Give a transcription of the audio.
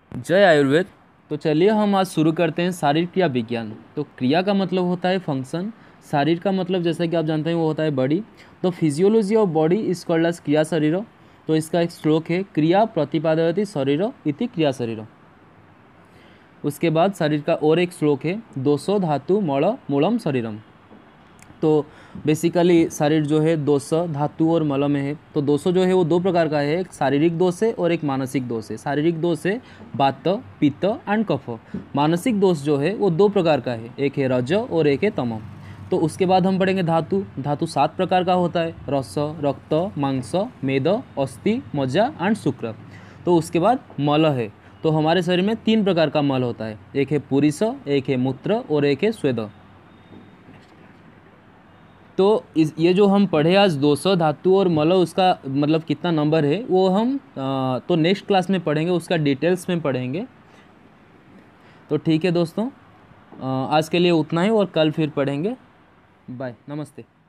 जय आयुर्वेद। तो चलिए हम आज शुरू करते हैं शारीर क्रिया विज्ञान। तो क्रिया का मतलब होता है फंक्शन, शारीर का मतलब जैसा कि आप जानते हैं वो होता है बॉडी। तो physiology of body is called as kriya sharir. तो इसका एक श्लोक है, क्रिया प्रतिपादयति शरीर इति क्रिया शरीर। उसके बाद शरीर का और एक श्लोक है, दोषो धातु मल मूलम शरीरम। तो बेसिकली शरीर जो है दोष धातु और मल में है। तो दोषो जो है वो दो प्रकार का है, एक शारीरिक दोष है और एक मानसिक दोष है। शारीरिक दोष है वात पित्त एंड कफ। मानसिक दोष जो है वो दो प्रकार का है, एक है रज और एक है तम। तो उसके बाद हम पढ़ेंगे धातु। धातु 7 प्रकार का होता है, रस, रक्त, मांस, मेद, अस्थि, मज्जा एंड शुक्र। तो उसके बाद मल है। तो हमारे शरीर में 3 प्रकार का मल होता है, एक है पुरीस, एक है मूत्र और एक है स्वेद। तो ये जो हम पढ़े आज दोष धातु और मल, उसका मतलब कितना नंबर है वो हम तो नेक्स्ट क्लास में पढ़ेंगे, उसका डिटेल्स में पढ़ेंगे। तो ठीक है दोस्तों, आज के लिए उतना ही और कल फिर पढ़ेंगे। बाय, नमस्ते।